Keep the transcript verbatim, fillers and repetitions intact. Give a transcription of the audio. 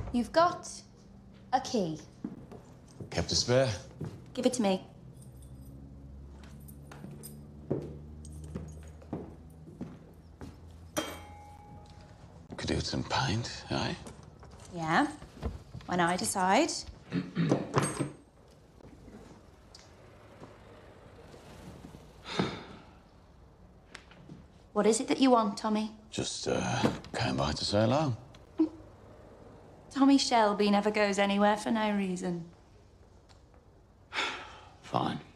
You've got a key. Kept a spare? Give it to me. Could do with some paint, eh? Yeah, when I decide. What is it that you want, Tommy? Just, uh, came by to say hello. Tommy Shelby never goes anywhere for no reason. Fine.